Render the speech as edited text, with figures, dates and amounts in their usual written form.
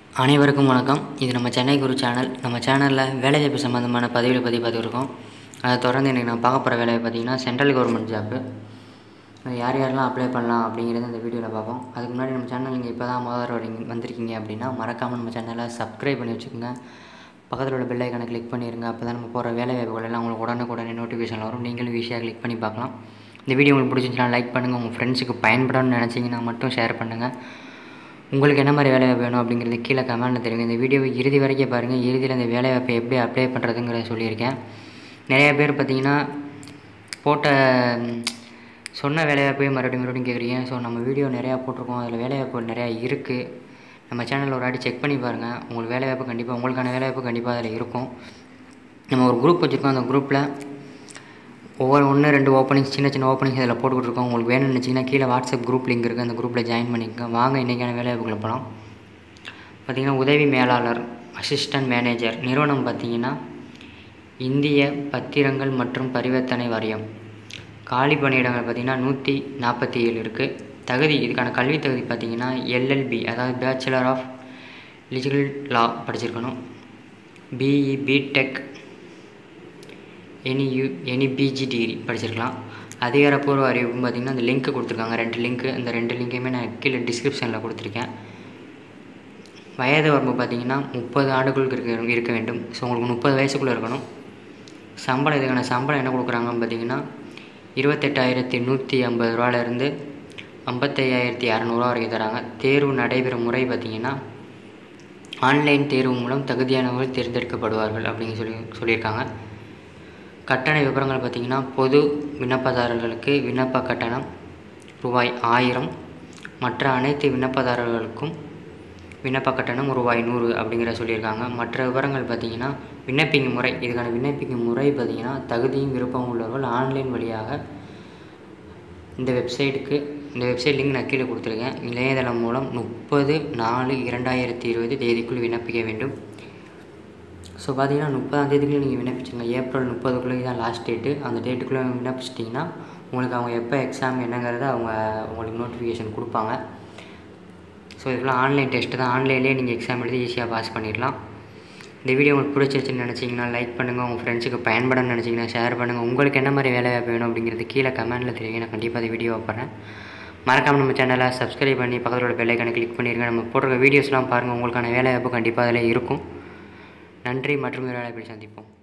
அனைவருக்கும் வணக்கம். இது நம்ம சென்னை குரு சேனல். நம்ம சேனலில் வேலைவாய்ப்பு சம்மந்தமான பதிவுகளை பற்றி பார்த்துருக்கோம். அதை தொடர்ந்து இன்றைக்கி நான் பார்க்க போகிற வேலையை பார்த்திங்கன்னா சென்ட்ரல் கவர்மெண்ட் ஜாப்பு. அது யார் யாரெல்லாம் அப்ளை பண்ணலாம் அப்படிங்கிறத இந்த வீடியோவில் பார்ப்போம். அதுக்கு முன்னாடி நம்ம சேனல் நீங்கள் இப்போ தான் வந்திருக்கீங்க அப்படின்னா மறக்காமல் நம்ம சேனலை சப்ஸ்கிரைப் பண்ணி வச்சுக்கோங்க. பக்கத்தில் உள்ள பெல் ஐக்கானை கிளிக் பண்ணிடுங்க. அப்போ தான் நம்ம போகிற வேலைவாய்ப்புகள் எல்லாம் உங்களுக்கு உடனுக்குடனே நோட்டிஃபிகேஷன் வரும். நீங்களும் ஈஸியாக கிளிக் பண்ணி பார்க்கலாம். இந்த வீடியோ உங்களுக்கு பிடிச்சிருந்துச்சுன்னா லைக் பண்ணுங்கள். உங்கள் ஃப்ரெண்ட்ஸுக்கு பயன்படணும்னு நினச்சிங்கன்னா மட்டும் ஷேர் பண்ணுங்கள். உங்களுக்கு என்ன மாதிரி வேலைவாய்ப்பு வேணும் அப்படிங்கிறது கீழே கமெண்ட்டில் தெரியுங்க. இந்த வீடியோவை இறுதி வரைக்கும் பாருங்கள். இறுதியில் இந்த வேலைவாய்ப்பை எப்படி அப்ளை பண்ணுறதுங்கிறத சொல்லியிருக்கேன். நிறையா பேர் பார்த்திங்கன்னா சொன்ன வேலைவாய்ப்பையும் மறுபடியும் கேட்குறீங்க. ஸோ நம்ம வீடியோ நிறையா போட்டிருக்கோம். அதில் வேலைவாய்ப்புகள் நிறையா இருக்குது. நம்ம சேனலில் ஒரு வாட்டி செக் பண்ணி பாருங்கள். உங்களுக்கு வேலைவாய்ப்பு கண்டிப்பாக உங்களுக்கான வேலைவாய்ப்பு கண்டிப்பாக அதில் இருக்கும். நம்ம ஒரு குரூப் வச்சுருக்கோம். அந்த குரூப்பில் ஒவ்வொரு 1-2 ஓப்பனிங்ஸ் சின்ன ஓப்பனிங்ஸ் அதில் போட்டுக்கிட்டுருக்கோம். உங்களுக்கு வேணும்னு நினச்சிங்கன்னா கீழே வாட்ஸ்அப் குரூப் லிங்க் இருக்குது. அந்த குரூப்பில் ஜாயின் பண்ணிக்கோங்க. வாங்க இன்றைக்கான வேலைவாய்ப்புகளை போகலாம். பார்த்திங்கன்னா உதவி மேலாளர், அசிஸ்டன்ட் மேனேஜர், நிறுவனம் பார்த்திங்கன்னா இந்திய பத்திரங்கள் மற்றும் பரிவர்த்தனை வாரியம். காலி பணியிடங்கள் பார்த்திங்கன்னா 147 இருக்குது. தகுதி, இதுக்கான கல்வி தகுதி பார்த்திங்கன்னா LLB, அதாவது பேச்சுலர் ஆஃப் லீகல் லா படிச்சிருக்கணும். BE, BTech, any PG degree படிச்சிருக்கலாம். அதிகாரப்பூர்வ அறிவிப்பும் பார்த்திங்கன்னா அந்த லிங்க்கு கொடுத்துருக்காங்க, 2 லிங்க்கு. அந்த 2 லிங்க்கையுமே நான் கீழே டிஸ்கிரிப்ஷனில் கொடுத்துருக்கேன். வயது வரம்பு பார்த்திங்கன்னா 30 ஆண்டுகளுக்கு இருக்க வேண்டும். ஸோ உங்களுக்கு 30 வயசுக்குள்ளே இருக்கணும். சம்பளம், இதுக்கான சம்பளம் என்ன கொடுக்குறாங்கன்னு பார்த்திங்கன்னா 28,150 ரூபாயிலேருந்து 55,200 வரைக்கும் தராங்க. தேர்வு நடைபெறும் முறை பார்த்திங்கன்னா ஆன்லைன் தேர்வு மூலம் தகுதியானவர்கள் தேர்ந்தெடுக்கப்படுவார்கள் அப்படின்னு சொல்லியிருக்காங்க. கட்டண விவரங்கள் பார்த்திங்கன்னா பொது விண்ணப்பதாரர்களுக்கு விண்ணப்ப கட்டணம் ரூபாய் 1000, மற்ற அனைத்து விண்ணப்பதாரர்களுக்கும் விண்ணப்ப கட்டணம் ரூபாய் 100 அப்படிங்கிற சொல்லியிருக்காங்க. மற்ற விவரங்கள் பார்த்திங்கன்னா விண்ணப்பிக்கும் முறை, இதுக்கான விண்ணப்பிக்கும் முறை பார்த்திங்கன்னா தகுதியும் விருப்பம் உள்ளவர்கள் ஆன்லைன் வழியாக இந்த வெப்சைட் லிங்க் நான் கீழே கொடுத்துருக்கேன். இணையதளம் மூலம் 30/4/2020 தேதிக்குள் விண்ணப்பிக்க வேண்டும். ஸோ பார்த்திங்கன்னா 30ஆம் தேதிக்குள்ளே நீங்கள் விண்ணப்பிச்சுங்க. ஏப்ரல் 30க்குள்ளே தான் லாஸ்ட் டேட்டு. அந்த டேட்டுக்குள்ளே விண்ணப்பிச்சிட்டிங்கன்னா உங்களுக்கு அவங்க எப்போ எக்ஸாம் என்னங்கிறத அவங்க உங்களுக்கு நோட்டிஃபிகேஷன் கொடுப்பாங்க. ஸோ இதெல்லாம் ஆன்லைன் டெஸ்ட்டு தான். ஆன்லைன்லேயே நீங்கள் எக்ஸாம் எழுதி ஈஸியாக பாஸ் பண்ணிடலாம். இந்த வீடியோ உங்களுக்கு பிடிச்சிருச்சுன்னு நினச்சிங்கன்னா லைக் பண்ணுங்கள். உங்கள் ஃப்ரெண்ட்ஸுக்கு பயன்படணும்னு நினச்சிங்கன்னா ஷேர் பண்ணுங்கள். உங்களுக்கு என்ன மாதிரி வேலைவாய்ப்பு வேணும் அப்படிங்கிறது கீழே கமெண்ட்டில் தெரியுங்க. நான் கண்டிப்பாக அந்த வீடியோ வைப்பேன். மறக்காமல் நம்ம சேனலை சப்ஸ்கிரைப் பண்ணி பக்கத்தோட பெல் ஐக்கானை கிளிக் பண்ணிடுங்க. நம்ம போடுற வீடியோஸ்லாம் பாருங்கள். உங்களுக்கான வேலைவாய்ப்பு கண்டிப்பாக அதில் இருக்கும். நன்றி. மற்றும் ஒரு வேலைவாய்ப்பில் சந்திப்போம்.